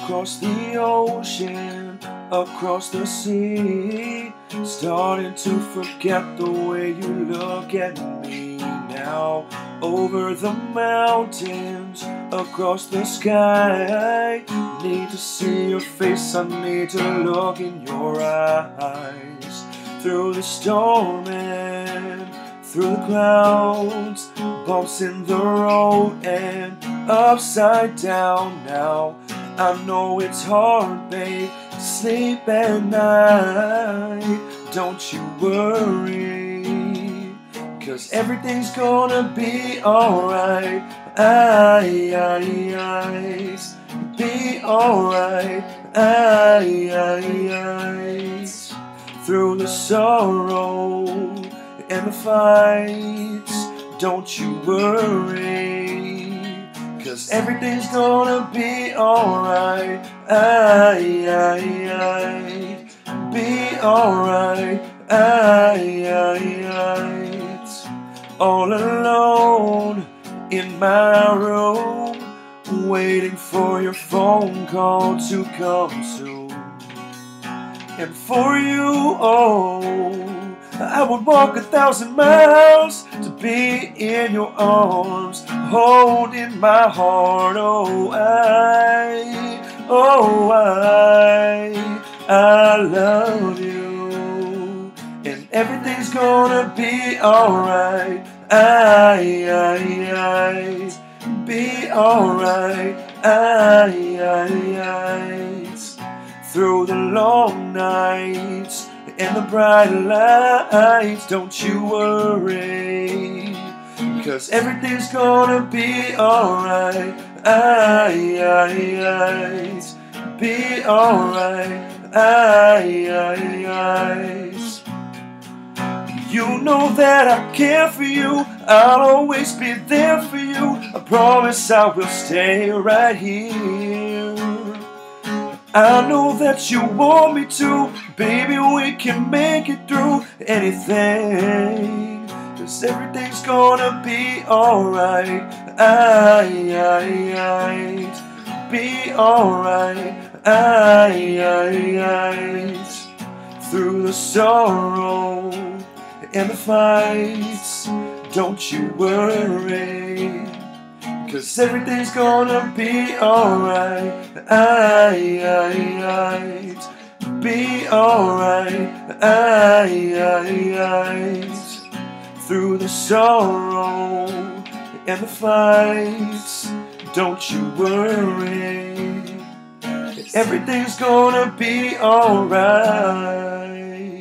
across the ocean, across the sea, starting to forget the way you look at me now. Over the mountains, across the sky, need to see your face, I need to look in your eyes. Through the storm and through the clouds, bumps in the road and upside down now. I know it's hard, babe, to sleep at night. Don't you worry, 'cause everything's gonna be alright. Be alright. Through the sorrow and the fights, don't you worry, 'cause everything's gonna be alright. Be alright. All alone in my room, waiting for your phone call to come soon. And for you, oh, I would walk 1,000 miles to be in your arms, holding my heart. I love you, and everything's gonna be alright. Be alright. Through the long nights and the bright lights, don't you worry, 'cause everything's gonna be alright. Be alright. You know that I care for you, I'll always be there for you. I promise I will stay right here. I know that you want me to, baby, we can make it through anything, 'cause everything's gonna be alright. Be alright. Through the sorrow and the fights, don't you worry, 'cause everything's gonna be alright. Be alright. Through the sorrow and the fights, don't you worry, everything's gonna be alright.